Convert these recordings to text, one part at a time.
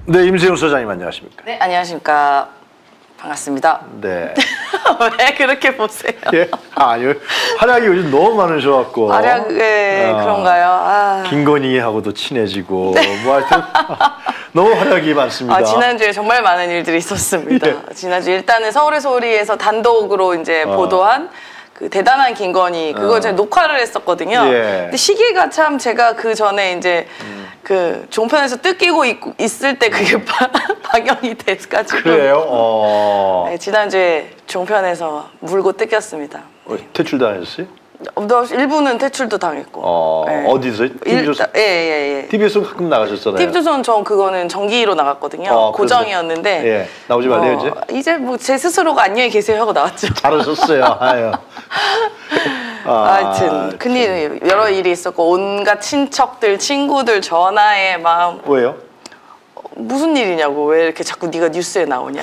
네, 임세용 소장님 안녕하십니까? 네, 안녕하십니까. 반갑습니다. 네. 왜 그렇게 보세요? 예? 아니요. 활약이 요즘 너무 많으셔갖고. 활약, 그런가요? 아. 김건희하고도 친해지고, 뭐 하여튼, 너무 활약이 많습니다. 지난주에 정말 많은 일들이 있었습니다. 예. 지난주 일단은 서울의 소리에서 단독으로 이제 보도한 그 대단한 김건희, 그걸 제가 녹화를 했었거든요. 예. 근데 시기가 참 제가 그 전에 이제 그 종편에서 뜯기고 있을 때 그게 방영이 돼가지고. 그래요? 네, 지난주에 종편에서 물고 뜯겼습니다. 퇴출당하셨어요? 일부는 퇴출도 당했고. 네. 어디서? TV조선? 예. TV조선 가끔 나가셨잖아요. TV조선 전 그거는 정기로 나갔거든요. 고정이었는데. 예, 나오지 말래요 이제? 이제 뭐 제 스스로가 안녕히 계세요 하고 나왔죠. 잘하셨어요. 아유. 하여튼 큰일, 여러 일이 있었고 온갖 친척들, 친구들 전화에 막. 왜요? 무슨 일이냐고, 왜 이렇게 자꾸 네가 뉴스에 나오냐.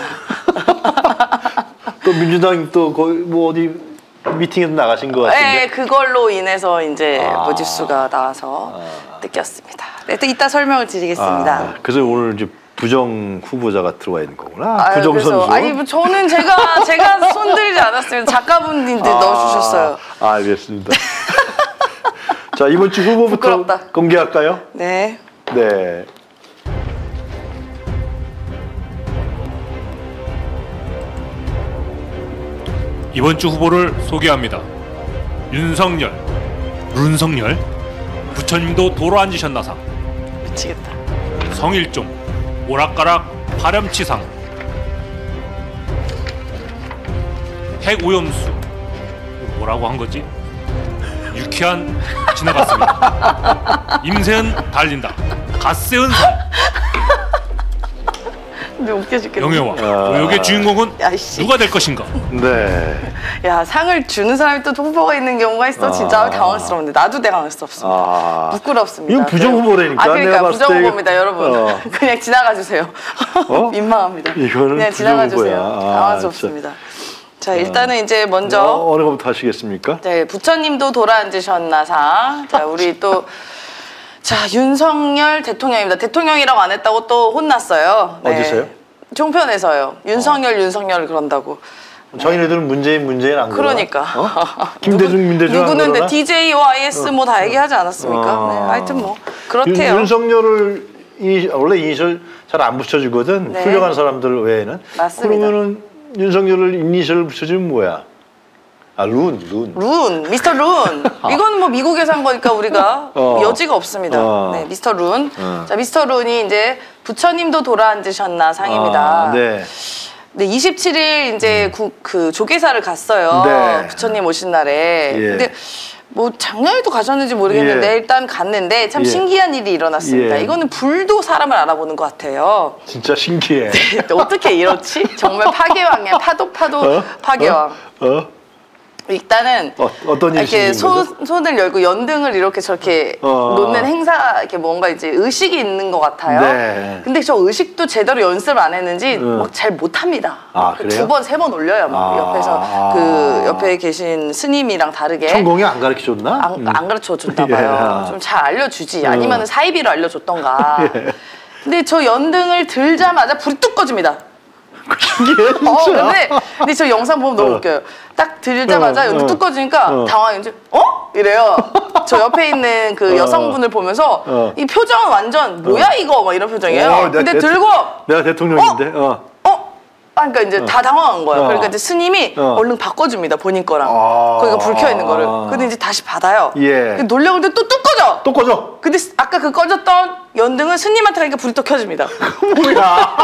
또 민주당 또 거기 뭐 어디 미팅에서 나가신 것 같은데? 네, 그걸로 인해서 이제 뭐 뉴스가 나와서 뜯겼습니다. 네, 또 이따 설명을 드리겠습니다. 그래서 오늘 이제 부정 후보자가 들어와 있는 거구나. 부정 선수. 아니, 뭐 저는 제가 손들지 않았으면 작가분들이 넣어주셨어요. 알겠습니다. 자, 이번 주 후보부터 부끄럽다. 공개할까요? 네. 네. 이번 주 후보를 소개합니다. 윤석열, 룬석열, 부처님도 도로 앉으셨나상, 미치겠다. 성일종, 오락가락 파렴치상, 핵오염수, 뭐라고 한 거지? 유쾌한 지나갔습니다. 임세은 달린다, 갓세은상, 근데 웃겨 죽겠네. 영예와 의혹의 주인공은 누가 될 것인가? 네. 야, 상을 주는 사람이 또 후보가 있는 경우가 있어. 진짜 당황스러운데. 나도 당황스럽습니다. 부끄럽습니다. 이건 부정 후보라니까. 그러니까 부정 후보입니다, 여러분. 그냥 지나가 주세요. 민망합니다. 이거는 그냥 지나가 주세요. 후보야. 당황스럽습니다. 자, 일단은 이제 먼저 어느 것부터 하시겠습니까? 네, 부처님도 돌아앉으셨나상. 자, 우리 또 자, 윤석열 대통령입니다. 대통령이라고 안 했다고 또 혼났어요. 네. 어디서요? 종편에서요. 윤석열 그런다고. 저희네들은 문재인 안 그러니까. 김대중 누구는 DJ, YS 뭐 다 얘기하지 않았습니까? 네, 하여튼 뭐 그렇대요. 윤석열을 원래 이니셜 잘 안 붙여주거든. 네. 훌륭한 사람들 외에는. 맞습니다. 그러면은 윤석열을 이니셜을 붙여주면 뭐야? 룬. 미스터 룬. 이건 뭐 미국에서 한 거니까 우리가 여지가 없습니다. 네, 미스터 룬. 자, 미스터 룬이 이제 부처님도 돌아앉으셨나 상입니다. 네. 네, 27일 이제 그 조계사를 갔어요. 네. 부처님 오신 날에. 예. 근데 뭐 작년에도 가셨는지 모르겠는데 예. 일단 갔는데 참 예. 신기한 일이 일어났습니다. 예. 이거는 불도 사람을 알아보는 것 같아요. 진짜 신기해. 어떻게 이렇지? 정말 파괴왕이야. 파도 파괴왕. 일단은 어떤 일이 이렇게 생긴 거죠? 손을 열고 연등을 이렇게 저렇게 놓는 행사, 이렇게 뭔가 이제 의식이 있는 것 같아요. 네. 근데 저 의식도 제대로 연습을 안 했는지 막 잘 못합니다. 그래요? 2번, 3번 올려요. 막 옆에서 그 옆에 계신 스님이랑 다르게. 천공이 안 가르쳐줬나? 안 가르쳐 줬나 봐요. 예. 좀 잘 알려주지. 아니면 사이비로 알려줬던가. 근데 저 연등을 들자마자 불이 뚝 꺼집니다. 신기해 진짜. 근데 저 영상 보면 너무 웃겨요. 딱 들자마자 연등 뚝 꺼지니까 당황했지. 이래요. 저 옆에 있는 그 여성분을 보면서 이 표정은 완전 뭐야 이거 막 이런 표정이에요. 근데 들고 내가 대통령인데. 그러니까 이제 다 당황한 거예요. 그러니까 이제 스님이 얼른 바꿔줍니다. 본인 거랑. 거기가 불 켜 있는 거를. 근데 이제 다시 받아요. 예. 놀려고 했는데 또 뚝 꺼져. 또 꺼져. 근데 아까 그 꺼졌던 연등은 스님한테 가니까 불이 또 켜집니다. 뭐야?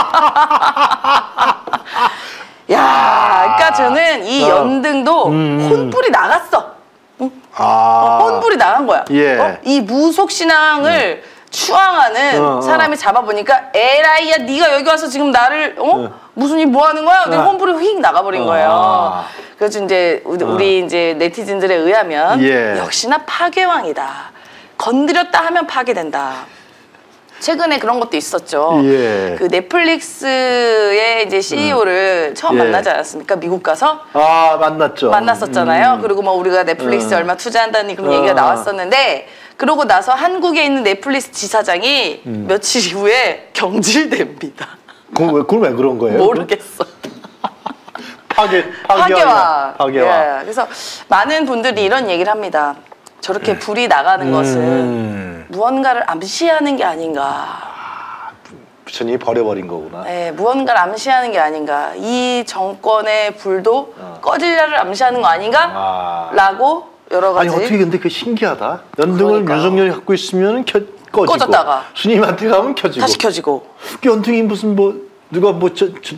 야, 그러니까 저는 이 연등도 혼불이 나갔어. 혼불이 나간 거야. 예. 이 무속 신앙을 추앙하는 사람이 잡아보니까 에라이야, 네가 여기 와서 지금 나를 무슨 일 뭐 하는 거야? 근데 혼불이 휙 나가버린 거예요. 그래서 이제 우리 이제 네티즌들에 의하면 역시나 파괴왕이다. 건드렸다 하면 파괴된다. 최근에 그런 것도 있었죠. 예. 그 넷플릭스의 이제 CEO를 처음 만나지 않았습니까? 미국 가서. 아, 만났죠. 만났었잖아요. 그리고 뭐 우리가 넷플릭스 얼마 투자한다는 그런 얘기가 나왔었는데, 그러고 나서 한국에 있는 넷플릭스 지사장이 며칠 이후에 경질됩니다. 그건 왜 그런 거예요? 모르겠어. 파괴와. 예, 그래서 많은 분들이 이런 얘기를 합니다. 저렇게 불이 나가는 것은 무언가를 암시하는 게 아닌가. 부처님이 버려버린 거구나. 네, 무언가를 암시하는 게 아닌가. 이 정권의 불도 꺼질려를 암시하는 거 아닌가? 라고 여러 가지. 아니 어떻게 근데 그 신기하다. 연등을 그러니까요. 윤석열이 갖고 있으면 꺼지고 꺼졌다가 스님한테 가면 켜지고 다시 켜지고. 연등이 무슨 뭐 누가 뭐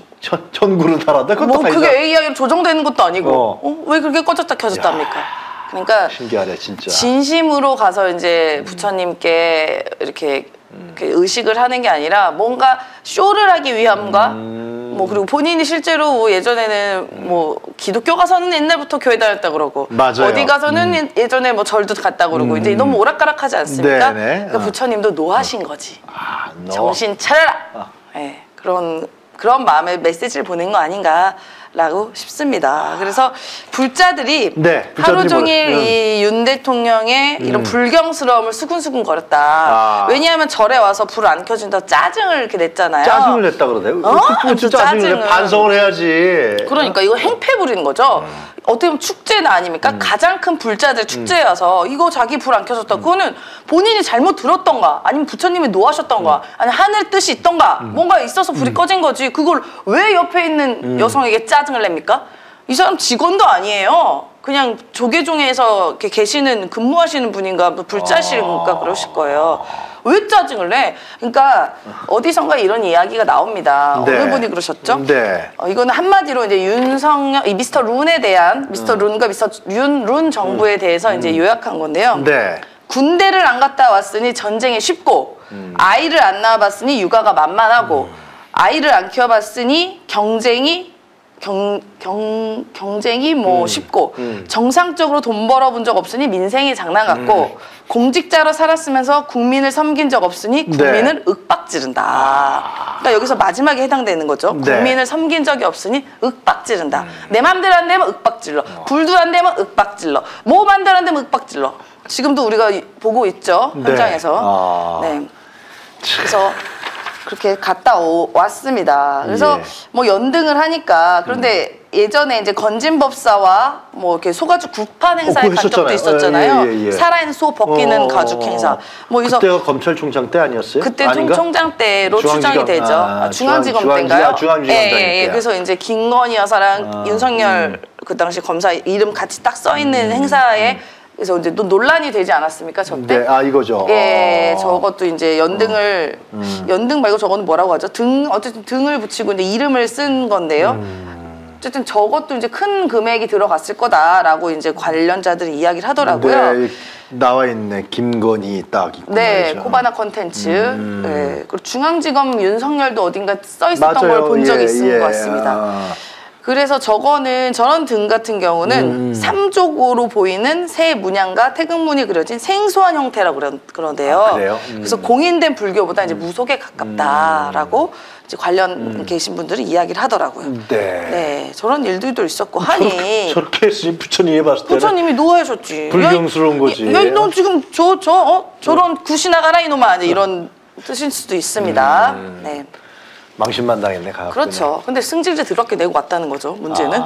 전구를 달았다. 그것도 뭐 아니잖아. 그게 AI로 조정되는 것도 아니고 왜 그렇게 꺼졌다 켜졌다 합니까? 그러니까 신기하네 진짜. 진심으로 가서 이제 부처님께 이렇게 의식을 하는 게 아니라 뭔가 쇼를 하기 위함과 뭐 그리고 본인이 실제로 뭐 예전에는 뭐 기독교 가서는 옛날부터 교회 다녔다 그러고 맞아요. 어디 가서는 예전에 뭐 절도 갔다 그러고 이제 너무 오락가락하지 않습니까? 네네. 그러니까 부처님도 노하신 거지. 너. 정신 차려라. 네, 그런 마음의 메시지를 보낸 거 아닌가라고 싶습니다. 그래서 불자들이 하루 종일 이 윤 대통령의 이런 불경스러움을 수근수근 거렸다. 왜냐하면 절에 와서 불 안 켜준다 짜증을 이렇게 냈잖아요. 짜증을 냈다 그러네요. 짜증을 내 반성을 해야지. 그러니까 이거 행패 부리는 거죠. 어떻게 보면 축제는 아닙니까? 가장 큰 불자들 축제에 와서 이거 자기 불 안 켜줬다. 그거는 본인이 잘못 들었던가 아니면 부처님이 노하셨던가 아니면 하늘 뜻이 있던가 뭔가 있어서 불이 꺼진 거지. 그걸 왜 옆에 있는 여성에게 짜증을 냅니까? 이 사람 직원도 아니에요. 그냥 조계종에서 이렇게 계시는 근무하시는 분인가 불자실인가 그러실 거예요. 왜 짜증을 내? 그러니까 어디선가 이런 이야기가 나옵니다. 네. 어느 분이 그러셨죠? 네. 이거는 한마디로 이제 윤석열, 이 미스터 룬에 대한 미스터 룬과 미스터 룬 정부에 대해서 이제 요약한 건데요. 네. 군대를 안 갔다 왔으니 전쟁이 쉽고 아이를 안 낳아봤으니 육아가 만만하고 아이를 안 키워봤으니 경쟁이 뭐 쉽고 정상적으로 돈 벌어본 적 없으니 민생이 장난 같고 공직자로 살았으면서 국민을 섬긴 적 없으니 국민을 윽박지른다. 그러니까 여기서 마지막에 해당되는 거죠. 국민을 섬긴 적이 없으니 윽박지른다. 내 맘대로 안 되면 윽박질러. 불도 안 되면 윽박질러. 뭐 맘대로 안 되면 윽박질러. 지금도 우리가 보고 있죠. 현장에서. 네. 그래서 그렇게 갔다 왔습니다. 그래서 뭐 연등을 하니까 그런데 예전에 이제 건진법사와 뭐 이렇게 소가죽 국판 행사에 간 적도 있었잖아요. 살아있는 소 벗기는 가죽 행사. 뭐 그때가 검찰총장 때 아니었어요? 그때 총장 때로 추정이 되죠. 중앙지검 때인가요? 중앙지검 예. 그래서 이제 김건희 여사랑 윤석열 그 당시 검사 이름 같이 딱 써 있는 행사에 그래서 이제 또 논란이 되지 않았습니까, 저 때? 네, 이거죠. 예, 저것도 이제 연등을 연등 말고 저거는 뭐라고 하죠? 어쨌든 등을 붙이고 이제 이름을 쓴 건데요. 어쨌든 저것도 이제 큰 금액이 들어갔을 거다라고 이제 관련자들이 이야기를 하더라고요. 네, 나와 있네. 김건희 딱 있고. 네, 말이죠. 코바나 콘텐츠. 네, 그리고 중앙지검 윤석열도 어딘가 써 있었던 걸 본 적이 있는 것 같습니다. 그래서 저거는 저런 등 같은 경우는 삼족으로 보이는 새 문양과 태극문이 그려진 생소한 형태라고 그러는데요. 그래요? 그래서 공인된 불교보다 이제 무속에 가깝다라고 이제 관련 계신 분들이 이야기를 하더라고요. 네, 저런 일들도 있었고 하니 저렇게 했으니 부처님이 봤을 때 부처님이 노하셨지. 불경스러운 거지. 야, 너 지금 저런 굿이 나가라 이놈아 이런 뜻일 수도 있습니다. 네. 망신만 당했네. 그렇죠. 근데 승질제 더럽게 내고 왔다는 거죠. 문제는.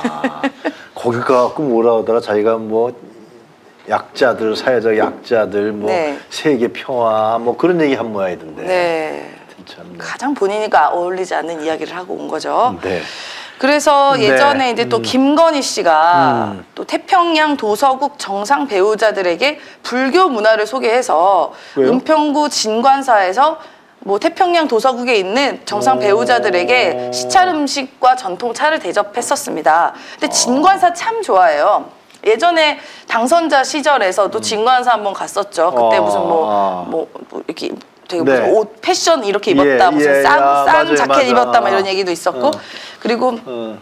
거기 가갖고 뭐라 하더라. 자기가 뭐 약자들, 사회적 약자들, 뭐 세계 평화, 뭐 그런 얘기 한 모양이던데. 네. 참. 가장 본인이가 어울리지 않는 이야기를 하고 온 거죠. 네. 그래서 예전에 이제 또 김건희 씨가 또 태평양 도서국 정상 배우자들에게 불교 문화를 소개해서 은평구 진관사에서 뭐 태평양 도서국에 있는 정상 배우자들에게 시찰 음식과 전통 차를 대접했었습니다. 근데 진관사 참 좋아해요. 예전에 당선자 시절에서도 진관사 한번 갔었죠. 그때 무슨 뭐 이렇게 되게 무슨 옷 패션 이렇게 입었다, 무슨 싼 자켓 입었다, 막 이런 얘기도 있었고, 그리고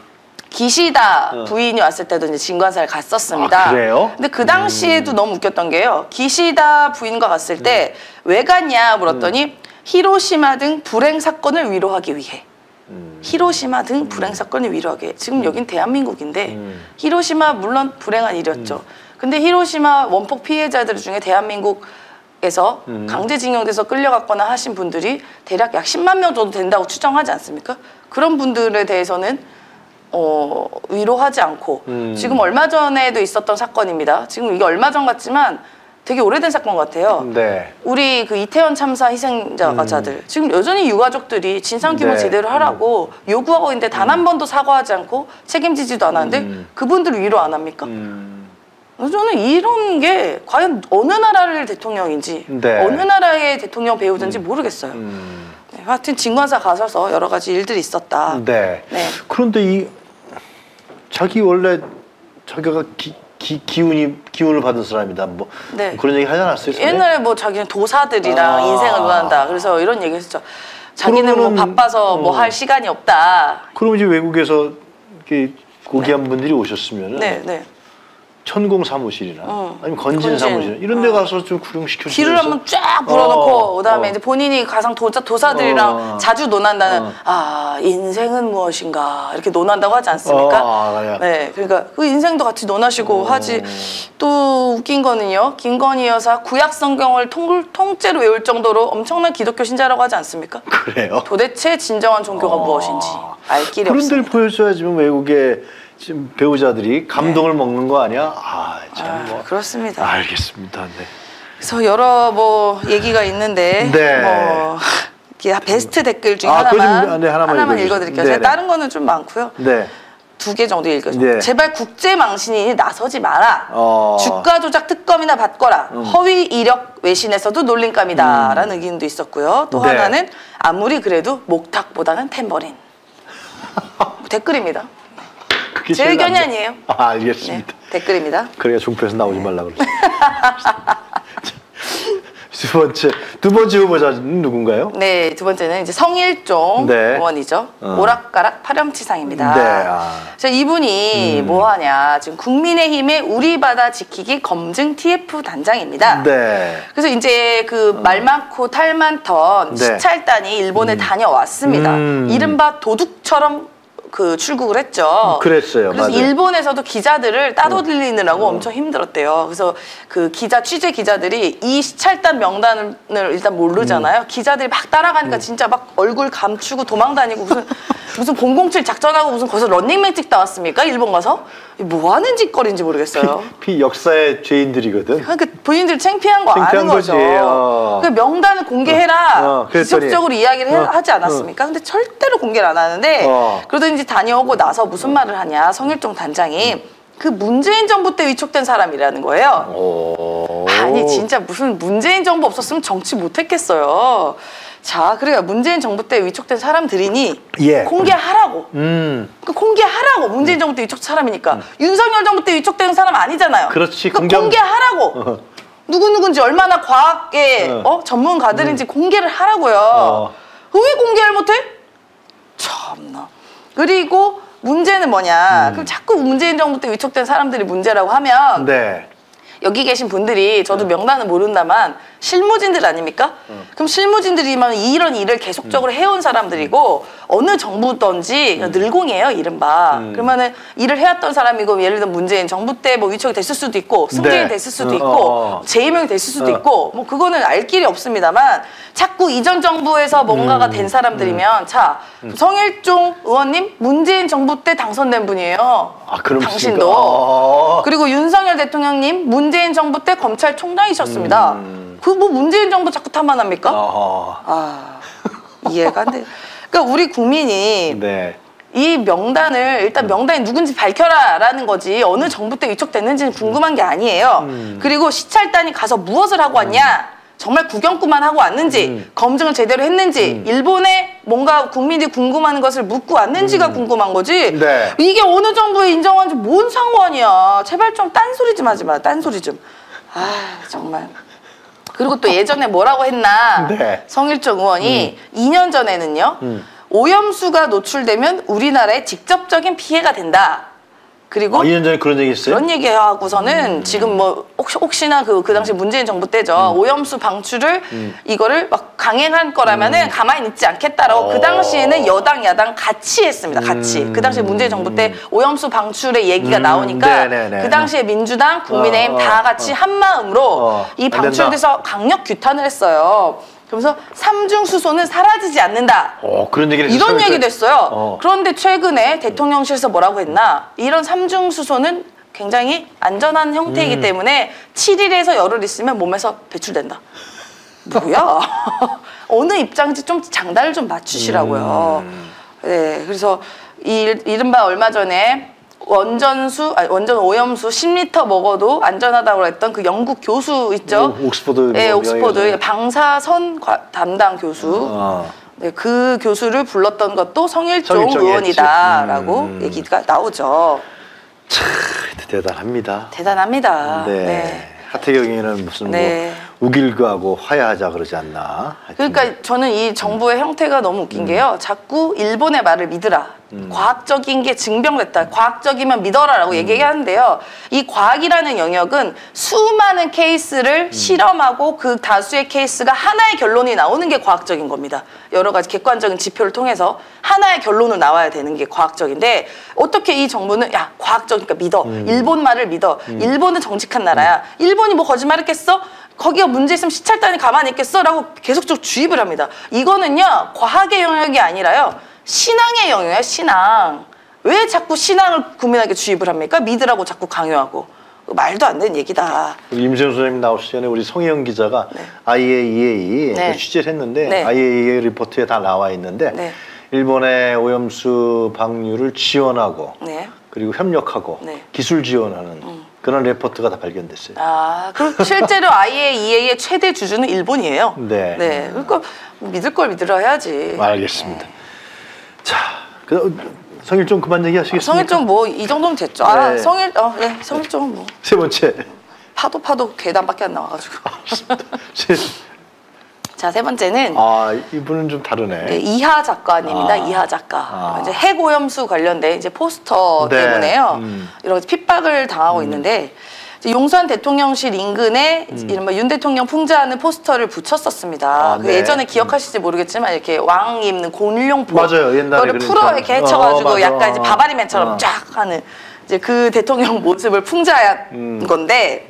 기시다 부인이 왔을 때도 이제 진관사를 갔었습니다. 그래요? 근데 그 당시에도 너무 웃겼던 게요. 기시다 부인과 갔을 때 왜 갔냐 물었더니 히로시마 등 불행 사건을 위로하기 위해. 히로시마 등 불행 사건을 위로하기 위해. 지금 여긴 대한민국인데 히로시마 물론 불행한 일이었죠. 근데 히로시마 원폭 피해자들 중에 대한민국에서 강제징용돼서 끌려갔거나 하신 분들이 대략 약 10만 명 정도 된다고 추정하지 않습니까? 그런 분들에 대해서는 위로하지 않고 지금 얼마 전에도 있었던 사건입니다. 지금 이게 얼마 전 같지만 되게 오래된 사건 같아요. 네. 우리 그 이태원 참사 희생자들 지금 여전히 유가족들이 진상규명 제대로 하라고 요구하고 있는데 단 한 번도 사과하지 않고 책임지지도 않았는데 그분들 위로 안 합니까? 저는 이런 게 과연 어느 나라를 대통령인지 어느 나라의 대통령 배우든지 모르겠어요. 네, 하여튼 진관사 가셔서 여러 가지 일들이 있었다. 네. 네. 그런데 자기 원래 자기가 기운을 받은 사람이다. 뭐 네. 그런 얘기 하지 않았어요? 옛날에 뭐 자기는 도사들이랑 인생을 논한다. 그래서 이런 얘기 했었죠. 자기는 뭐 바빠서 뭐 할 시간이 없다. 그럼 이제 외국에서 이렇게 고귀한 분들이 오셨으면은 네. 천공 사무실이나 아니면 건진 사무실 이런 데 가서 좀 구경시켜주면서 길을 한번 쫙 불어놓고 그다음에 이제 본인이 가상 도사들이랑 자주 논한다는 인생은 무엇인가 이렇게 논한다고 하지 않습니까? 네, 그러니까 그 인생도 같이 논하시고 하지. 또 웃긴 거는요, 김건희 여사 구약 성경을 통째로 외울 정도로 엄청난 기독교 신자라고 하지 않습니까? 그래요? 도대체 진정한 종교가 무엇인지 알 길이 없습니다. 그런 데를 보여줘야지만 외국에 지금 배우자들이 감동을 먹는 거 아니야? 그렇습니다. 알겠습니다. 네. 그래서 여러 뭐 얘기가 있는데 뭐 베스트 댓글 중에 하나만 읽어드릴게요. 제가 다른 거는 좀 많고요. 네. 2개 정도 읽어주세요. 제발 국제망신인이 나서지 마라. 주가 조작 특검이나 받거라. 허위 이력 외신에서도 놀림감이다. 라는 의견도 있었고요. 또 하나는 아무리 그래도 목탁보다는 탬버린. 댓글입니다. 제 의견이 아니에요. 알겠습니다. 네, 댓글입니다. 그래야 종표에서 나오지 말라고 그러죠. 두 번째 후보자는 누군가요? 네, 두 번째는 이제 성일종 의원이죠. 오락가락 파렴치상입니다. 자, 이분이 뭐하냐? 지금 국민의힘의 우리 바다 지키기 검증 TF 단장입니다. 그래서 이제 그 말 많고 탈 많던 시찰단이 일본에 다녀왔습니다. 이른바 도둑처럼 출국을 했죠. 그랬어요. 그래서 맞아요. 일본에서도 기자들을 따돌리느라고 엄청 힘들었대요. 그래서 그 취재 기자들이 이 시찰단 명단을 일단 모르잖아요. 기자들이 막 따라가니까 진짜 막 얼굴 감추고 도망다니고 무슨 007 작전하고 무슨 거기서 런닝맨 찍다 왔습니까? 일본 가서? 뭐 하는 짓거리인지 모르겠어요. 역사의 죄인들이거든. 그러니까 본인들 창피한 거 아는 거죠. 그 명단을 공개해라. 지속적으로 이야기를 하지 않았습니까? 근데 절대로 공개를 안 하는데 그러더니 다녀오고 나서 무슨 말을 하냐. 성일종 단장이 그 문재인 정부 때 위촉된 사람이라는 거예요. 아니 진짜 무슨 문재인 정부 없었으면 정치 못했겠어요. 자, 그래요. 문재인 정부 때 위촉된 사람들이니 공개하라고. 공개하라고. 문재인 정부 때 위촉된 사람이니까. 윤석열 정부 때 위촉된 사람 아니잖아요. 그렇지. 공개하라고. 누구누군지 얼마나 과학계 전문가들인지 공개를 하라고요. 왜 공개를 못해? 참나. 그리고 문제는 뭐냐. 그럼 자꾸 문재인 정부 때 위촉된 사람들이 문제라고 하면 여기 계신 분들이 저도 명단은 모른다만 실무진들 아닙니까? 그럼 실무진들이면 이런 일을 계속적으로 해온 사람들이고 어느 정부든지 늘공이에요, 이른바. 그러면은 일을 해왔던 사람이고 예를 들면 문재인 정부 때 뭐 위촉이 됐을 수도 있고 승진이 됐을 수도 있고 재임용이 됐을 수도 있고 뭐 그거는 알 길이 없습니다만 자꾸 이전 정부에서 뭔가가 된 사람들이면 자, 성일종 의원님 문재인 정부 때 당선된 분이에요. 당신도. 그리고 윤석열 대통령님 문재인 정부 때 검찰총장이셨습니다. 그 뭐 문재인 정부 자꾸 탓만합니까? 이해가 안 돼. 그러니까 우리 국민이 이 명단을 일단 명단이 누군지 밝혀라라는 거지 어느 정부 때 위촉됐는지는 궁금한 게 아니에요. 그리고 시찰단이 가서 무엇을 하고 왔냐? 정말 구경구만 하고 왔는지 검증을 제대로 했는지 일본에 뭔가 국민들이 궁금한 것을 묻고 왔는지가 궁금한 거지 이게 어느 정부에 인정한지 뭔 상관이야. 제발 좀 딴소리 좀 하지 마. 딴소리 좀. 정말. 그리고 또 예전에 뭐라고 했나 성일종 의원이 2년 전에는요 오염수가 노출되면 우리나라에 직접적인 피해가 된다. 그리고 2년 전에 그런 얘기 했어요? 그런 얘기하고서는 지금 뭐 혹시나 그 당시 문재인 정부 때죠. 오염수 방출을 이거를 막 강행할 거라면은 가만히 있지 않겠다라고 그 당시에는 여당 야당 같이 했습니다. 같이. 그 당시 문재인 정부 때 오염수 방출의 얘기가 나오니까 그 당시에 민주당, 국민의힘 다 같이 한 마음으로 이 방출에 대해서 강력 규탄을 했어요. 그러면서 삼중수소는 사라지지 않는다. 그런 얘기를 이런 얘기도 했어요. 그런데 최근에 대통령실에서 뭐라고 했나? 이런 삼중수소는 굉장히 안전한 형태이기 때문에 7일에서 열흘 있으면 몸에서 배출된다. 뭐야? 어느 입장인지 좀 장단을 좀 맞추시라고요. 네, 그래서 이른바 얼마 전에 원전 오염수 10리터 먹어도 안전하다고 했던 그 영국 교수 있죠? 옥스퍼드. 네, 옥스퍼드 방사선 담당 교수. 네, 그 교수를 불렀던 것도 성일종 의원이다라고 얘기가 나오죠. 참 대단합니다. 대단합니다. 네. 네. 하태경이는 무슨 뭐 우길그하고 화해하자 그러지 않나. 그러니까 저는 이 정부의 형태가 너무 웃긴 게요. 자꾸 일본의 말을 믿으라. 과학적인 게 증명됐다. 과학적이면 믿어라라고 얘기하는데요. 이 과학이라는 영역은 수많은 케이스를 실험하고 그 다수의 케이스가 하나의 결론이 나오는 게 과학적인 겁니다. 여러 가지 객관적인 지표를 통해서 하나의 결론으로 나와야 되는 게 과학적인데 어떻게 이 정부는 야 과학적이니까 믿어. 일본 말을 믿어. 일본은 정직한 나라야. 일본이 뭐 거짓말했겠어? 거기가 문제 있으면 시찰단이 가만히 있겠어? 라고 계속적으로 주입을 합니다. 이거는요 과학의 영역이 아니라요 신앙의 영역이에요. 신앙. 왜 자꾸 신앙을 국민에게 주입을 합니까? 믿으라고 자꾸 강요하고. 말도 안 되는 얘기다. 임세훈 소장님 나오시기 전에 우리 송혜영 기자가 IAEA 취재를 했는데 IAEA 리포트에 다 나와 있는데 일본의 오염수 방류를 지원하고 그리고 협력하고 기술 지원하는 그런 레포트가 다 발견됐어요. 그럼 실제로 IAEA의 최대 주주는 일본이에요. 네. 그러니까 믿을 걸 믿으라 해야지. 알겠습니다. 자, 성일종 그만 얘기하시겠습니까? 성일종 뭐 이 정도면 됐죠. 성일종 뭐. 세 번째. 파도 계단밖에 안 나와가지고. 자, 세 번째는 이분은 좀 다르네. 네, 이하 작가님입니다. 이하 작가. 이제 핵오염수 관련된 이제 포스터 때문에요. 이런 핍박을 당하고 있는데 용산 대통령실 인근에 이른바 윤 대통령 풍자하는 포스터를 붙였었습니다. 예전에 기억하실지 모르겠지만 이렇게 왕 입는 곤룡포 맞아요. 옛날에 그거를 풀어 이렇게 헤쳐가지고 약간 이제 바바리맨처럼 쫙 하는 이제 그 대통령 모습을 풍자한 건데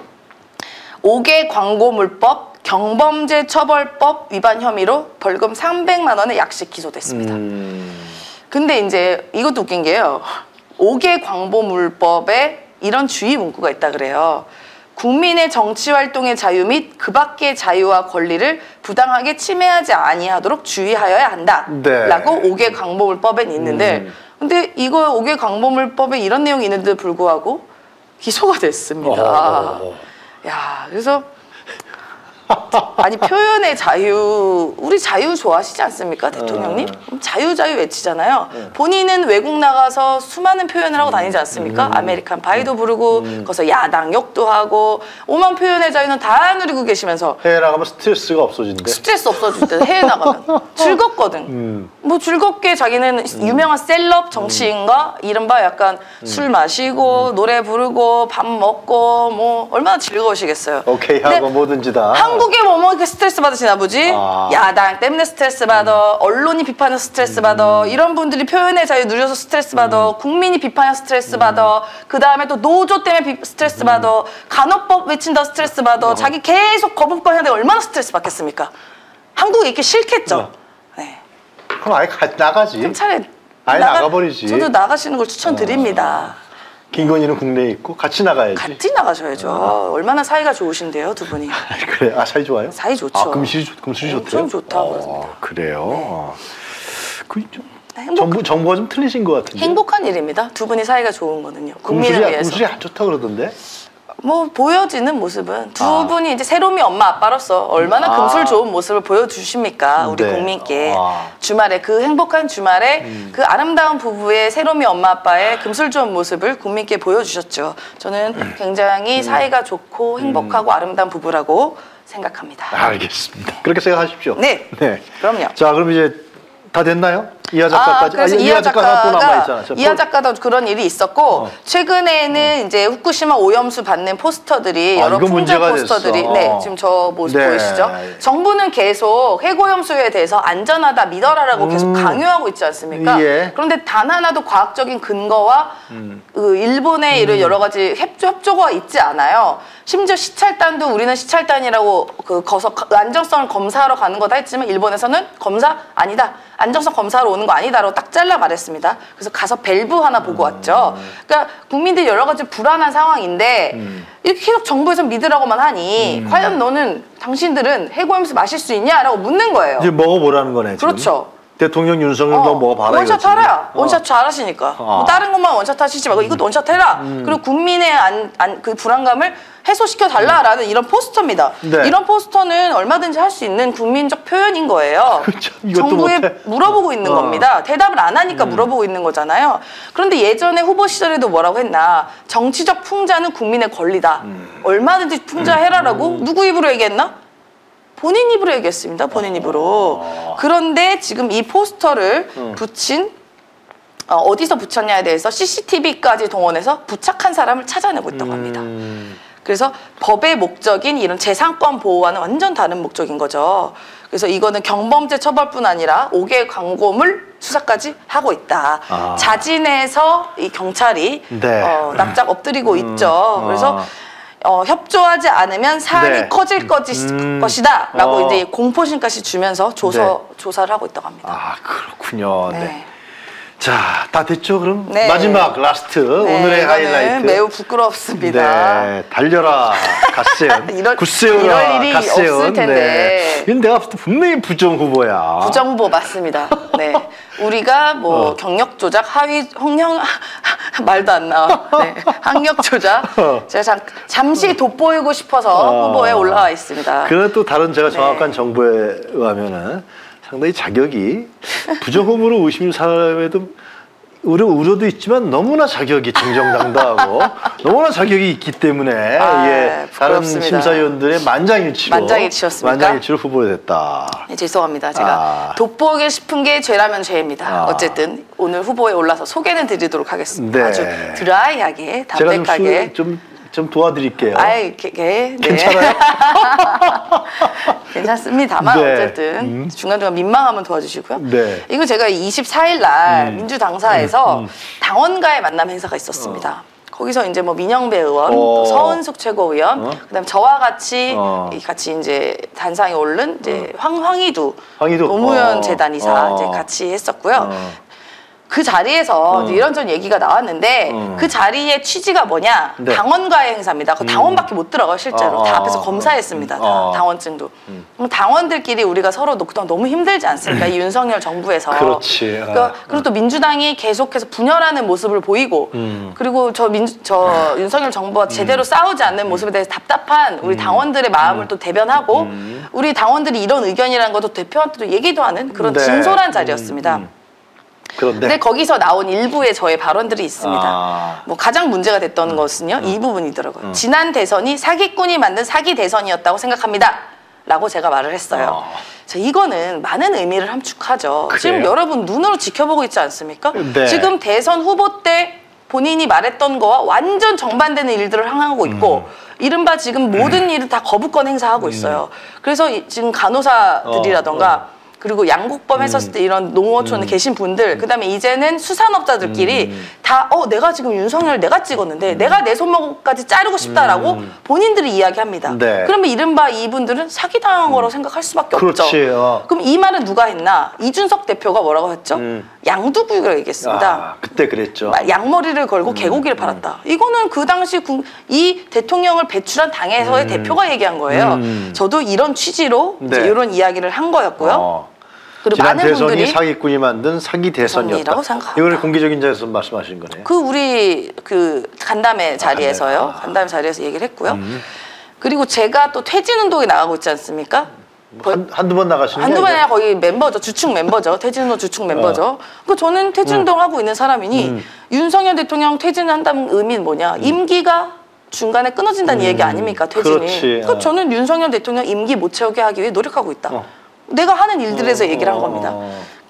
5개 광고물법 경범죄 처벌법 위반 혐의로 벌금 300만 원에 약식 기소됐습니다. 근데 이제 이것도 웃긴 게요. 5개 광고물법에 이런 주의 문구가 있다 그래요. 국민의 정치활동의 자유 및 그 밖의 자유와 권리를 부당하게 침해하지 아니하도록 주의하여야 한다. 라고 5개 광고물법엔 있는데 근데 이거 5개 광고물법에 이런 내용이 있는데도 불구하고 기소가 됐습니다. 야, 그래서 아니 표현의 자유, 우리 자유 좋아하시지 않습니까 대통령님? 자유 외치잖아요. 본인은 외국 나가서 수많은 표현을 하고 다니지 않습니까? 아메리칸 파이도 부르고 거기서 야당 욕도 하고 오만 표현의 자유는 다 누리고 계시면서 해외 나가면 스트레스가 없어진대. 스트레스 없어질 때 해외 나가면 즐겁거든. 뭐 즐겁게 자기는 유명한 셀럽 정치인과 이른바 약간 술 마시고 노래 부르고 밥 먹고 뭐 얼마나 즐거우시겠어요. 오케이 하고 뭐든지 다. 한국에 뭐 이렇게 스트레스 받으시나 보지? 야당 때문에 스트레스 받아, 언론이 비판해서 스트레스 받아, 이런 분들이 표현의 자유 누려서 스트레스 받아, 국민이 비판해서 스트레스 받아, 그 다음에 또 노조 때문에 스트레스 받아, 간호법 외친다 스트레스 받아, 자기 계속 거부권 해야 돼 얼마나 스트레스 받겠습니까? 한국에 있기 싫겠죠? 네. 그럼 아예 나가지. 그럼 차라리 아예 나가버리지. 저도 나가시는 걸 추천드립니다. 김건희는 국내에 있고 같이 나가야지. 같이 나가셔야죠. 얼마나 사이가 좋으시대요, 두 분이. 그래, 사이 좋아요? 사이 좋죠. 금술이 좋대요? 엄청 좋다고 그러습니다. 그래요? 정보가 좀 틀리신 것 같은데. 행복한 일입니다. 두 분이 사이가 좋은 거는요. 국민을 위해서. 금술이 안 좋다 그러던데? 뭐 보여지는 모습은 두 분이 이제 새로미 엄마 아빠로서 얼마나 금술 좋은 모습을 보여주십니까 우리 국민께. 주말에 그 행복한 주말에 그 아름다운 부부의 새로미 엄마 아빠의 금술 좋은 모습을 국민께 보여주셨죠. 저는 굉장히 사이가 좋고 행복하고 아름다운 부부라고 생각합니다. 알겠습니다. 그렇게 생각하십시오. 네. 그럼요. 자, 그럼 이제 다 됐나요? 이하 작가까지? 그래서 이하 작가가 또 남아있잖아. 이하 작가도 그런 일이 있었고 최근에는 이제 후쿠시마 오염수 받는 포스터들이 여러 풍자 포스터들이 네, 지금 저 모습 보이시죠? 정부는 계속 핵오염수에 대해서 안전하다 믿어라라고 계속 강요하고 있지 않습니까? 그런데 단 하나도 과학적인 근거와 그 일본의 이런 여러 가지 협조가 있지 않아요. 심지어 시찰단도 우리는 시찰단이라고 안정성을 검사하러 가는 거다 했지만 일본에서는 검사 아니다. 안정성 검사하러 오는 거 아니다라고 딱 잘라 말했습니다. 그래서 가서 밸브 하나 보고 왔죠. 그러니까 국민들이 여러 가지 불안한 상황인데 이렇게 계속 정부에서 믿으라고만 하니 과연 당신들은 핵오염수 마실 수 있냐라고 묻는 거예요. 이제 먹어보라는 거네. 지금. 그렇죠. 대통령 윤석열도 먹어봐라. 원샷 하라. 원샷 잘하시니까. 뭐 다른 것만 원샷 하시지 말고 이것도 원샷 해라. 그리고 국민의 그 불안감을 해소시켜 달라라는 이런 포스터입니다. 네. 이런 포스터는 얼마든지 할 수 있는 국민적 표현인 거예요. 그렇죠. 정부에 물어보고 있는 겁니다. 대답을 안 하니까 물어보고 있는 거잖아요. 그런데 예전에 후보 시절에도 뭐라고 했나. 정치적 풍자는 국민의 권리다. 얼마든지 풍자해라라고 누구 입으로 얘기했나? 본인 입으로 얘기했습니다. 본인 입으로. 그런데 지금 이 포스터를 붙인 어디서 붙였냐에 대해서 CCTV까지 동원해서 부착한 사람을 찾아내고 있다고 합니다. 그래서 법의 목적인 이런 재산권 보호와는 완전 다른 목적인 거죠. 그래서 이거는 경범죄 처벌뿐 아니라 5개 광고물 수사까지 하고 있다. 자진해서 이 경찰이 납작 엎드리고 있죠. 그래서 협조하지 않으면 사안이 커질 것이다 라고 이제 공포심까지 주면서 조사를 하고 있다고 합니다. 아, 그렇군요. 네. 자, 다 됐죠? 그럼 마지막 라스트 오늘의 하이라이트. 매우 부끄럽습니다. 네, 달려라 갓세연. 굳세어라 이럴 일이 없을 텐데. 이건 내가 봤을 때 분명히 부정 후보야. 부정 후보 맞습니다. 네, 우리가 뭐 경력 조작, 하위 말도 안 나와. 네, 학력 조작. 제가 잠시 돋보이고 싶어서 후보에 올라와 있습니다. 그런 또 다른 제가 정확한 정보에 의하면은. 상당히 자격이 부정 후보로 의심 사람에도 우려도 있지만 너무나 자격이 정정당당하고 너무나 자격이 있기 때문에 다른 심사위원들의 만장일치로 후보가 됐다. 네, 죄송합니다. 제가 돋보이고 싶은 게 죄라면 죄입니다. 어쨌든 오늘 후보에 올라서 소개는 드리도록 하겠습니다. 네. 아주 드라이하게 담백하게 좀 도와드릴게요. 괜찮아요? 괜찮습니다만 어쨌든 중간중간 민망하면 도와주시고요. 이거 제가 24일 날 민주당사에서 당원과의 만남 행사가 있었습니다. 거기서 이제 뭐 민영배 의원, 또 서은숙 최고위원, 그다음 저와 같이 이제 단상에 오른 이제 황희두 노무현 재단 이사 이제 같이 했었고요. 그 자리에서 이런저런 얘기가 나왔는데 그 자리의 취지가 뭐냐? 당원과의 행사입니다. 당원밖에 못 들어가요, 실제로. 다 앞에서 검사했습니다. 당원증도. 당원들끼리 우리가 서로 그동안 너무 힘들지 않습니까? 이 윤석열 정부에서. 그렇지. 그리고 또 민주당이 계속해서 분열하는 모습을 보이고 그리고 저 윤석열 정부와 제대로 싸우지 않는 모습에 대해서 답답한 우리 당원들의 마음을 또 대변하고 우리 당원들이 이런 의견이라는 것도 대표한테도 얘기도 하는 그런 진솔한 자리였습니다. 근데 거기서 나온 일부의 저의 발언들이 있습니다. 뭐 가장 문제가 됐던 것은요, 이 부분이더라고요. 지난 대선이 사기꾼이 만든 사기 대선이었다고 생각합니다. 라고 제가 말을 했어요. 이거는 많은 의미를 함축하죠. 그래요? 지금 여러분 눈으로 지켜보고 있지 않습니까? 지금 대선 후보 때 본인이 말했던 거와 완전 정반되는 일들을 향하고 있고 이른바 지금 모든 일을 다 거부권 행사하고 있어요. 그래서 지금 간호사들이라던가 그리고 양국범 했었을 때 이런 농어촌에 계신 분들, 그다음에 이제는 수산업자들끼리 다 내가 지금 윤석열 내가 찍었는데 내가 내 손목까지 자르고 싶다라고 본인들이 이야기합니다. 그러면 이른바 이분들은 사기당한 거라고 생각할 수밖에 없죠. 그럼 이 말은 누가 했나? 이준석 대표가 뭐라고 했죠? 양두구이라고 얘기했습니다. 그때 그랬죠. 양머리를 걸고 개고기를 팔았다. 이거는 그 당시 이 대통령을 배출한 당에서의 대표가 얘기한 거예요. 저도 이런 취지로 이제 이런 이야기를 한 거였고요. 그리고 지난 많은 대선이 분들이 사기꾼이 만든 사기 대선이었다. 이걸 공개적인 자리에서 말씀하신 거네요. 우리 간담회 자리에서요. 간담회 자리에서 얘기를 했고요. 그리고 제가 또 퇴진운동에 나가고 있지 않습니까? 한두 번 나가시는 게 한두 번이 아니라 거의 멤버죠. 주축 멤버죠. 퇴진운동 주축 멤버죠. 저는 퇴진운동 하고 있는 사람이니 윤석열 대통령 퇴진한다는 의미는 뭐냐? 임기가 중간에 끊어진다는 얘기 아닙니까? 퇴진이. 그러니까 저는 윤석열 대통령 임기 못 채우게 하기 위해 노력하고 있다. 내가 하는 일들에서 얘기를 한 겁니다.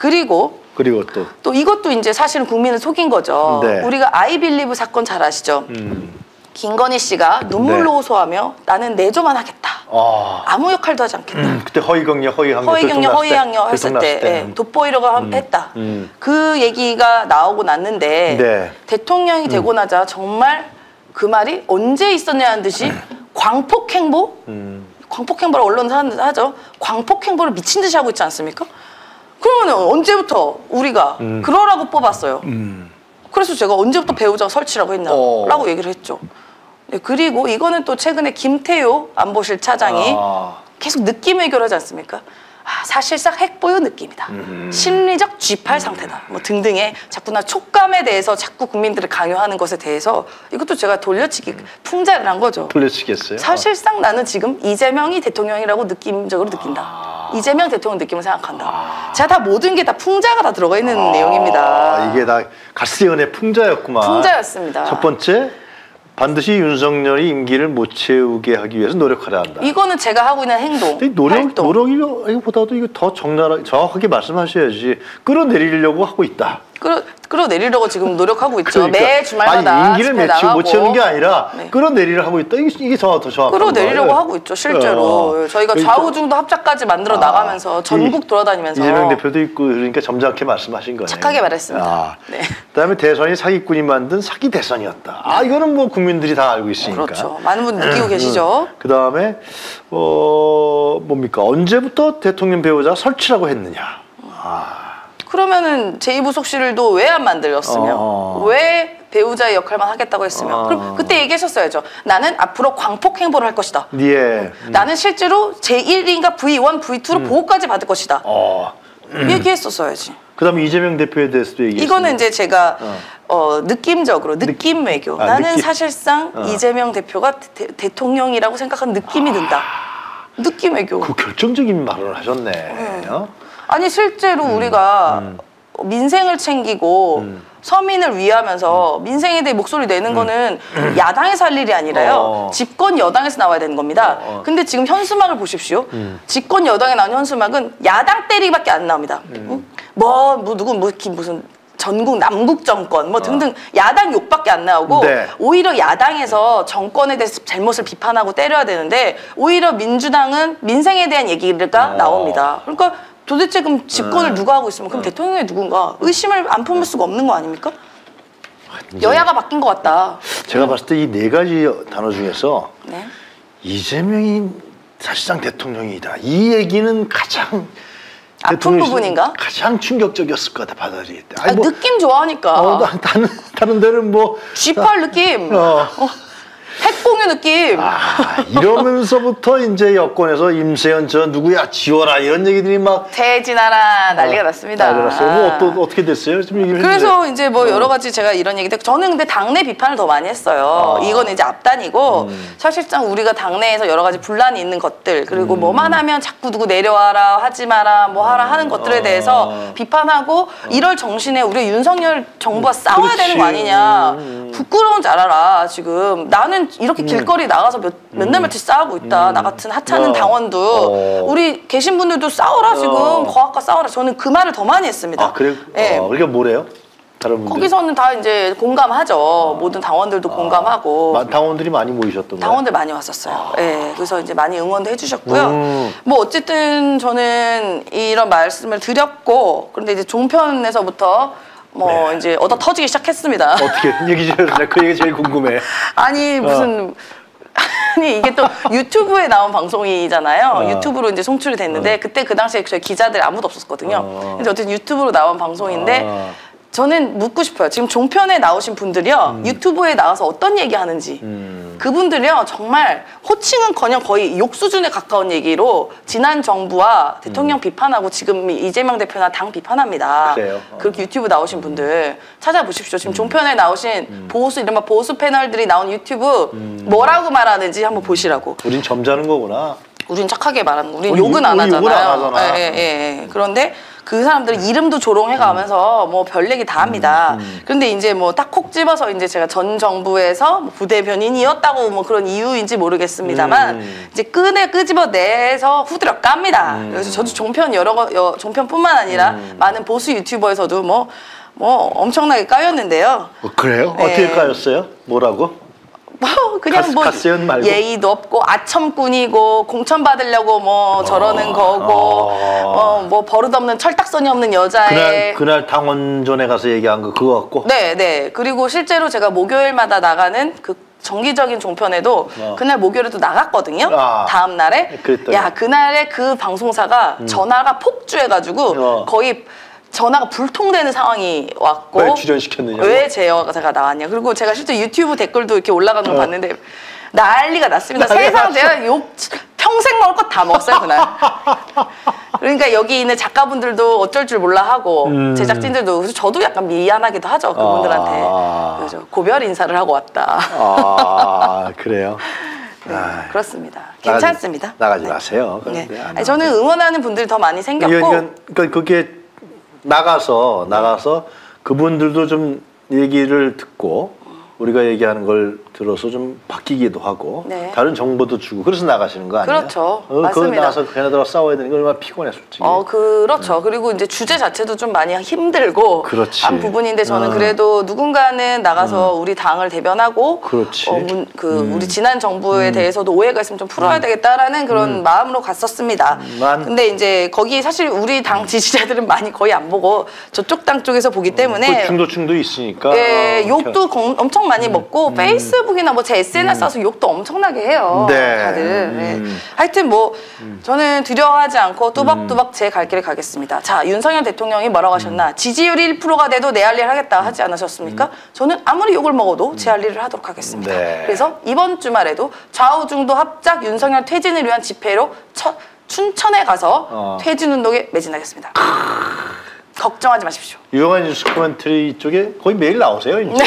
그리고 또 이것도 이제 사실은 국민을 속인 거죠. 네. 우리가 아이빌리브 사건 잘 아시죠? 김건희 씨가 눈물로 네. 호소하며 나는 내조만 하겠다. 아무 역할도 하지 않겠다. 그때 허위경력, 허위학력 했을 때 네, 돋보이려고 했다. 그 얘기가 나오고 났는데 네. 대통령이 되고 나자 정말 그 말이 언제 있었냐는 듯이 광폭행보? 광폭행보를 언론에서 하죠. 광폭행보를 미친 듯이 하고 있지 않습니까? 그러면 언제부터 우리가 그러라고 뽑았어요. 그래서 제가 언제부터 배우자가 설치라고 했냐라고 얘기를 했죠. 네, 그리고 이거는 또 최근에 김태효 안보실 차장이 계속 느낌 외교를 하지 않습니까? 사실상 핵보유 느낌이다. 심리적 G8 상태다. 뭐 등등의 자꾸나 촉감에 대해서 자꾸 국민들을 강요하는 것에 대해서 이것도 제가 돌려치기 풍자를 한 거죠. 돌려치겠어요? 사실상 나는 지금 이재명이 대통령이라고 느낌적으로 느낀다. 이재명 대통령 느낌을 생각한다. 제가 다 모든 게 다 풍자가 다 들어가 있는 내용입니다. 이게 다 가스연의 풍자였구만. 풍자였습니다. 첫 번째, 반드시 윤석열이 임기를 못 채우게 하기 위해서 노력하려 한다. 이거는 제가 하고 있는 행동, 노력이보다도 이거 더 정확하게 말씀하셔야지. 끌어내리려고 하고 있다. 끌어내리려고 지금 노력하고 있죠. 그러니까. 매 주말마다 임기를 못 채우는 게 아니라 네. 끌어내리려 하고 있다. 이게 더 정확한 끌어내리려고 거예요. 하고 있죠. 실제로 저희가 좌우중도 합작까지 만들어 나가면서 전국 돌아다니면서 이재명 대표도 있고 그러니까 점잖게 말씀하신 거네요. 착하게 말했습니다. 네. 그다음에 대선이 사기꾼이 만든 사기 대선이었다. 이거는 뭐 국민들이 다 알고 있으니까. 그렇죠. 많은 분 느끼고 계시죠. 그다음에 뭡니까? 언제부터 대통령 배우자 설치라고 했느냐. 그러면은 제2부속실도 왜 안 만들었으며 왜 배우자의 역할만 하겠다고 했으며 그럼 그때 얘기하셨어야죠. 나는 앞으로 광폭 행보를 할 것이다. 예. 나는 실제로 제1인가 V1, V2로 보호까지 받을 것이다. 얘기했었어야지. 그다음에 이재명 대표에 대해서도 얘기했어요. 이거는 이제 제가 느낌적으로 느낌 외교. 나는 사실상 이재명 대표가 대통령이라고 생각한 느낌이 든다. 느낌 외교. 그 결정적인 말을 하셨네. 아니 실제로 우리가 민생을 챙기고 서민을 위하면서 민생에 대해 목소리 내는 거는 야당에서 할 일이 아니라요. 집권 여당에서 나와야 되는 겁니다. 근데 지금 현수막을 보십시오. 집권 여당에 나온 현수막은 야당 때리기밖에 안 나옵니다. 무슨 전국 남국 정권 뭐 등등 야당 욕밖에 안 나오고 네. 오히려 야당에서 정권에 대해서 잘못을 비판하고 때려야 되는데 오히려 민주당은 민생에 대한 얘기가 나옵니다. 그러니까 도대체 그럼 집권을 누가 하고 있으면 그럼 대통령이 누군가 의심을 안 품을 수가 없는 거 아닙니까? 여야가 바뀐 것 같다. 제가 봤을 때 이 네 가지 단어 중에서 네? 이재명이 사실상 대통령이다. 이 얘기는 가장 아픈 부분인가? 가장 충격적이었을 것 같아 받아들일 때. 느낌 좋아하니까. 다른 데는 뭐 G8 느낌. 핵공유 느낌. 이러면서부터 이제 여권에서 임세현 저 누구야 지워라 이런 얘기들이 막 퇴진하라 난리가 났습니다. 어떻게 됐어요? 그래서 이제 뭐 여러 가지 제가 이런 얘기들 저는 근데 당내 비판을 더 많이 했어요. 이건 이제 앞단이고 사실상 우리가 당내에서 여러 가지 분란이 있는 것들 그리고 뭐만 하면 자꾸 누구 내려와라 하지 마라 뭐 하라 하는 것들에 대해서 비판하고 이럴 정신에 우리 윤석열 정부가 싸워야 되는 거 아니냐. 부끄러운 줄 알아라 지금 나는 이렇게 길거리 나가서 몇 날 며칠 싸우고 있다. 나 같은 하찮은 당원도 우리 계신 분들도 싸워라 지금 거학과 싸워라. 저는 그 말을 더 많이 했습니다. 그래? 네. 그러니까 뭐래요? 다른 분들? 거기서는 다 이제 공감하죠. 모든 당원들도 공감하고. 당원들이 많이 모이셨던 거예요? 당원들 많이 왔었어요. 네, 그래서 이제 많이 응원도 해주셨고요. 뭐 어쨌든 저는 이런 말씀을 드렸고 그런데 이제 종편에서부터 네. 이제 얻어 터지기 시작했습니다. 어떻게 얘기 좀 해주세요. 그 얘기 제일 궁금해. 아니 무슨 아니 이게 또 유튜브에 나온 방송이잖아요. 유튜브로 이제 송출이 됐는데 그때 그 당시에 저희 기자들 아무도 없었거든요. 근데 어쨌든 유튜브로 나온 방송인데 저는 묻고 싶어요. 지금 종편에 나오신 분들이요. 유튜브에 나와서 어떤 얘기 하는지. 그분들이요. 정말 호칭은커녕 거의 욕 수준에 가까운 얘기로 지난 정부와 대통령 비판하고 지금 이재명 대표나 당 비판합니다. 그래요? 그렇게 유튜브 나오신 분들 찾아보십시오. 지금 종편에 나오신 이른바 보수 패널들이 나온 유튜브 뭐라고 말하는지 한번 보시라고. 우린 점잖은 거구나. 우린 착하게 말하는 거. 우린 욕은 안 하잖아요. 예. 그런데 그 사람들은 이름도 조롱해가면서 뭐 별 얘기 다 합니다. 그런데 이제 뭐 딱 콕 집어서 이제 제가 전 정부에서 뭐 부대변인이었다고 뭐 그런 이유인지 모르겠습니다만 이제 끄집어내서 후드려 깝니다. 그래서 저도 종편 종편뿐만 아니라 많은 보수 유튜버에서도 뭐 엄청나게 까였는데요. 그래요? 네. 어떻게 까였어요? 뭐라고? 그냥 뭐 예의도 없고 아첨꾼이고 공천 받으려고 뭐 저러는 거고 뭐 버릇없는 철딱서니 없는 여자애. 그날 당원전에 가서 얘기한 거 그거 같고. 네. 그리고 실제로 제가 목요일마다 나가는 그 정기적인 종편에도 그날 목요일에도 나갔거든요. 다음 날에. 그랬더니. 야, 그날에 그 방송사가 전화가 폭주해가지고 거의 전화가 불통되는 상황이 왔고. 왜 출연시켰느냐? 왜 제가 나왔냐. 그리고 제가 실제 유튜브 댓글도 이렇게 올라가는 걸 봤는데 난리가 났습니다. 세상 제가 욕 평생 먹을 것 다 먹었어요 그날. 그러니까 여기 있는 작가분들도 어쩔 줄 몰라 하고 제작진들도. 그래서 저도 약간 미안하기도 하죠 그분들한테. 그래서 고별 인사를 하고 왔다. 그래요? 네, 그렇습니다. 괜찮습니다. 나가지 마세요. 네. 아니, 저는 응원하는 분들이 더 많이 생겼고. 그러니까 그게 나가서 그분들도 좀 얘기를 듣고 우리가 얘기하는 걸 들어서 좀 바뀌기도 하고 다른 정보도 주고 그래서 나가시는 거 아니에요? 그렇죠. 그거 맞습니다. 나가서 걔네들하고 싸워야 되는 게 얼마나 피곤해 솔직히. 그렇죠. 그리고 이제 주제 자체도 좀 많이 힘들고 그렇지. 한 부분인데 저는 그래도 누군가는 나가서 우리 당을 대변하고 그렇지. 우리 지난 정부에 대해서도 오해가 있으면 좀 풀어야 되겠다라는 그런 마음으로 갔었습니다. 근데 이제 거기 사실 우리 당 지지자들은 많이 거의 안 보고 저쪽 당 쪽에서 보기 때문에 중도층도 있으니까 욕도 엄청 많이 먹고 페이스북이나 뭐 제 SNS 써서 욕도 엄청나게 해요. 다들. 하여튼 뭐 저는 두려워하지 않고 뚜벅뚜벅 제 갈 길을 가겠습니다. 자, 윤석열 대통령이 뭐라고 하셨나? 지지율이 1%가 돼도 내 할 일을 하겠다 하지 않으셨습니까? 저는 아무리 욕을 먹어도 제 할 일을 하도록 하겠습니다. 그래서 이번 주말에도 좌우중도 합작 윤석열 퇴진을 위한 집회로 춘천에 가서 퇴진운동에 매진하겠습니다. 걱정하지 마십시오. 유용한 뉴스 코멘터리 쪽에 거의 매일 나오세요 이제.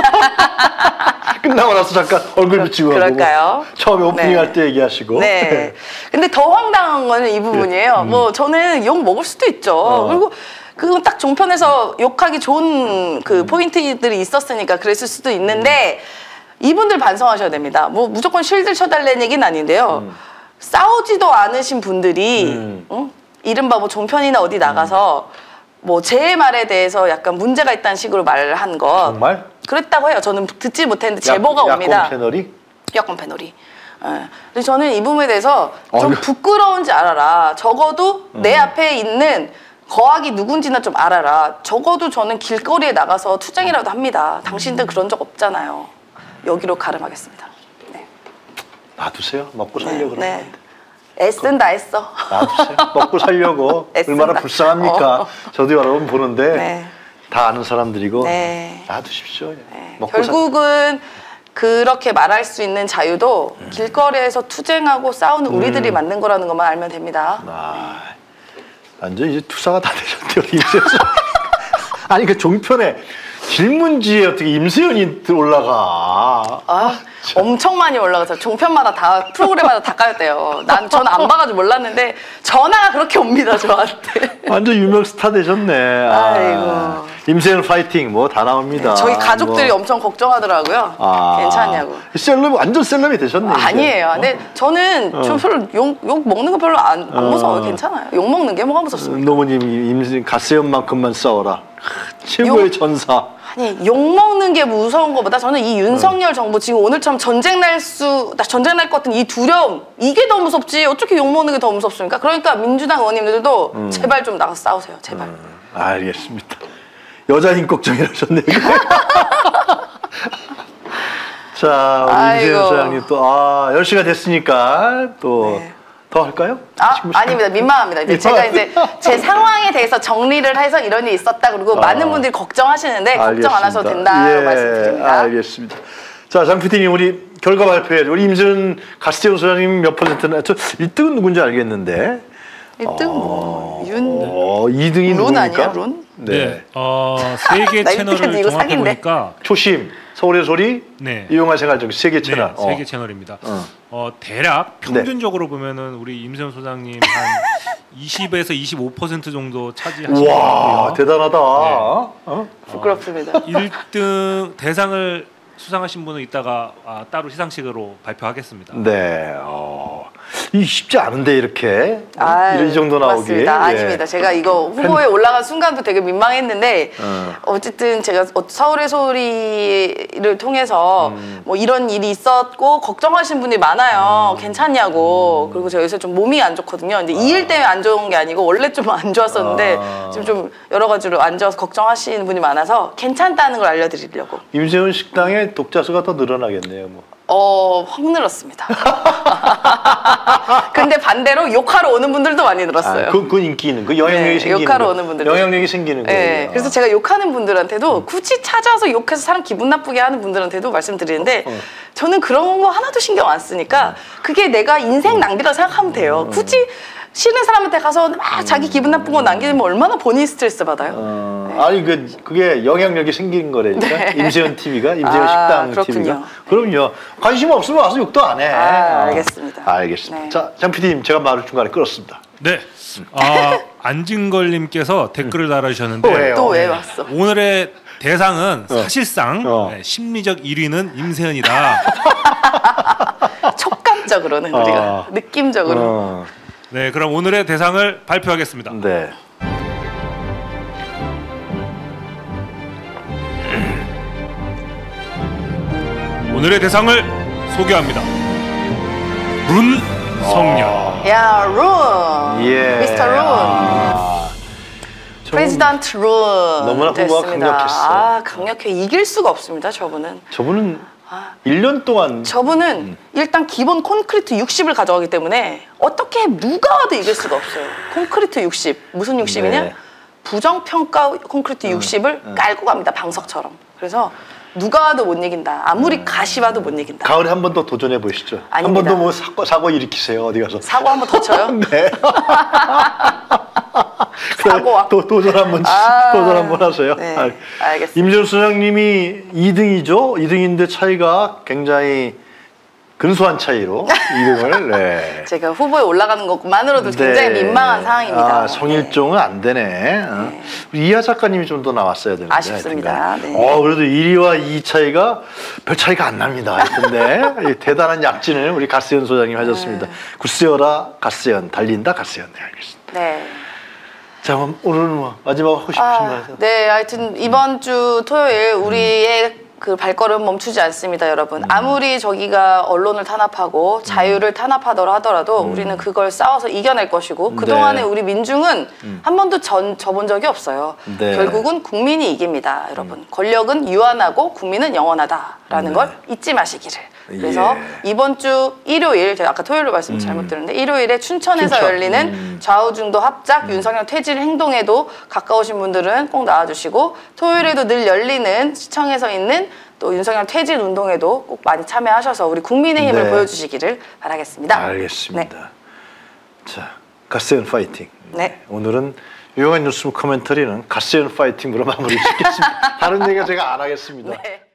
끝나고 나서 잠깐 얼굴 비치고 그럴까요? 처음에 오프닝 할 때 얘기하시고. 네. 근데 더 황당한 거는 이 부분이에요. 뭐 저는 욕 먹을 수도 있죠. 그리고 그건 딱 종편에서 욕하기 좋은 그 포인트들이 있었으니까 그랬을 수도 있는데 이분들 반성하셔야 됩니다. 뭐 무조건 실드 쳐달라는 얘기는 아닌데요. 싸우지도 않으신 분들이 이른바 뭐 종편이나 어디 나가서 뭐 제 말에 대해서 약간 문제가 있다는 식으로 말을 한 것. 정말? 그랬다고 해요. 저는 듣지 못했는데 제보가 옵니다. 야권 패널이. 근데 저는 이 부분에 대해서 좀 부끄러운지 알아라. 적어도 내 앞에 있는 거악이 누군지나 좀 알아라. 적어도 저는 길거리에 나가서 투쟁이라도 합니다. 당신들 그런 적 없잖아요. 여기로 가름하겠습니다. 네. 놔두세요. 먹고 살려고 그러는데. 애쓴다 애써. 놔두세요. 먹고 살려고. 얼마나 불쌍합니까? 저도 여러 번 보는데 다 아는 사람들이고 놔두십시오. 결국은 그렇게 말할 수 있는 자유도 길거리에서 투쟁하고 싸우는 우리들이 만든 거라는 것만 알면 됩니다. 완전 이제 투사가 다 되셨대요. 아니 그 종편에 질문지에 어떻게 임세연이 올라가? 엄청 많이 올라가서 종편마다 다 프로그램마다 다 까였대요. 저는 안 봐가지고 몰랐는데 전화가 그렇게 옵니다 저한테. 완전 유명 스타 되셨네. 아이고. 임세연 파이팅 뭐 다 나옵니다. 저희 가족들이 엄청 걱정하더라고요. 괜찮냐고. 셀럽 완전 셀럽이 되셨네. 아니에요. 근데 저는 좀 별로 욕 먹는 거 별로 안 무서워요. 괜찮아요. 욕 먹는 게 뭐가 무섭습니까? 노무님 가세연만큼만 싸워라. 최고의 전사. 아니 욕먹는 게 무서운 것보다 저는 이 윤석열 정부 지금 오늘처럼 전쟁 날 것 같은 이 두려움 이게 더 무섭지 어떻게 욕먹는 게 더 무섭습니까? 그러니까 민주당 의원님들도 제발 좀 나가서 싸우세요. 제발. 알겠습니다. 여자인 걱정이라셨네요. 자 우리 임세연 소장님 또 10시가 됐으니까 또 더 할까요? 아닙니다. 민망합니다. 제가 이제 제 상황에 대해서 정리를 해서 이런 일이 있었다. 그리고 많은 분들이 걱정하시는데 걱정 안 하셔도 된다고 말씀드립니다. 알겠습니다. 자, 장 PD님 우리 결과 발표해. 우리 임세연 가스재원 소장님 몇 %나? 저 1등은 누군지 알겠는데. 1등 뭐 윤. 2등이 룬 누굽니까? 아니야? 룬? 네. 세 개 채널을 종합해 보니까 초심, 서울의 소리, 이용화 생활정치 3개 채널. 3개 채널입니다. 대략 평균적으로 보면은 우리 임세연 소장님 한 20에서 25% 정도 차지하시는 것 와, 같고요. 대단하다. 네. 부끄럽습니다. 1등 대상을 수상하신 분은 이따가 따로 시상식으로 발표하겠습니다. 네. 이 쉽지 않은데 이렇게 이 정도 나오기. 맞습니다. 아닙니다. 제가 이거 후보에 올라간 순간도 되게 민망했는데 어쨌든 제가 서울의 소리를 통해서 뭐 이런 일이 있었고 걱정하신 분이 많아요. 괜찮냐고. 그리고 제가 요새 좀 몸이 안 좋거든요. 근데 이 일 때문에 안 좋은 게 아니고 원래 좀 안 좋았었는데 지금 좀 여러 가지로 안 좋아서 걱정하시는 분이 많아서 괜찮다는 걸 알려드리려고. 임세훈 식당의 독자 수가 더 늘어나겠네요. 뭐. 확 늘었습니다. 근데 반대로 욕하러 오는 분들도 많이 늘었어요. 그건 인기 있는, 그 영향력이 생기는 욕하러 오는 분들. 영향력이 생기는 거예요. 네, 그래서 제가 욕하는 분들한테도 굳이 찾아서 욕해서 사람 기분 나쁘게 하는 분들한테도 말씀드리는데 저는 그런 거 하나도 신경 안 쓰니까 그게 내가 인생 낭비라고 생각하면 돼요. 굳이 싫은 사람한테 가서 막 자기 기분 나쁜 거 남기면 얼마나 본인이 스트레스 받아요. 네. 아니 그게 영향력이 생기는 거라니까. 네. 임세훈 TV가, 임세훈 식당 그렇군요. TV가. 그럼요. 관심 없으면 와서 욕도 안 해. 알겠습니다. 알겠습니다. 네. 자, 장 PD님, 제가 말을 중간에 끌었습니다. 네. 안진걸님께서 댓글을 달아주셨는데 또 왜 왔어? 오늘의 대상은 사실상 심리적 1위는 임세은이다. 촉감적으로는 우리가 느낌적으로. 네, 그럼 오늘의 대상을 발표하겠습니다. 네. 오늘의 대상을 소개합니다. 룬 성녀. 야, 룬. 예. 미스터 룬. 프레지던트 룬. 너무나 후보가 강력했어. 강력해. 이길 수가 없습니다, 저분은. 저분은 1년 동안 저분은 일단 기본 콘크리트 60을 가져가기 때문에 어떻게 누가 와도 이길 수가 없어요. 콘크리트 60. 무슨 60이냐? 네. 부정평가 콘크리트 60을 깔고 갑니다. 방석처럼. 그래서 누가 와도 못 이긴다. 아무리 가시 와도 못 이긴다. 가을에 한 번 더 도전해 보시죠. 한 번 더 뭐 사고 일으키세요. 어디 가서. 사고 한 번 더 쳐요? 네. 사고 도전 한번 하세요. 네, 알겠습니다. 임세훈 소장님이 2등이죠. 2등인데 차이가 굉장히 근소한 차이로 2등을. 네. 제가 후보에 올라가는 것만으로도 굉장히 민망한 상황입니다. 성일종은 안 되네. 우리 이하 작가님이 좀 더 나왔어야 되는데. 아쉽습니다. 네. 그래도 1위와 2위 차이가 별 차이가 안 납니다. 근데 대단한 약진을 우리 가스연 소장님 하셨습니다. 굳세어라 가스연, 달린다 가스연. 네, 알겠습니다. 네. 자, 그럼 오늘은 뭐 마지막 하고 싶으신 말 하세요. 네, 하여튼 이번 주 토요일 우리의 그 발걸음 멈추지 않습니다, 여러분. 아무리 저기가 언론을 탄압하고 자유를 탄압하더라 하더라도 우리는 그걸 싸워서 이겨낼 것이고 그동안에 우리 민중은 한 번도 져본 적이 없어요. 네. 결국은 국민이 이깁니다, 여러분. 권력은 유한하고 국민은 영원하다라는 걸 잊지 마시기를. 그래서 이번 주 일요일, 제가 아까 토요일로 말씀 잘못 드렸는데 일요일에 춘천. 열리는 좌우중도 합작 윤석열 퇴진 행동에도 가까우신 분들은 꼭 나와주시고 토요일에도 늘 열리는 시청에서 있는 또 윤석열 퇴진 운동에도 꼭 많이 참여하셔서 우리 국민의힘을 보여주시기를 바라겠습니다. 알겠습니다. 네. 자, 가스연 파이팅. 네. 오늘은 유용한 뉴스 코멘터리는 가스연 파이팅으로 마무리 짓겠습니다. 다른 얘기 제가 안 하겠습니다. 네.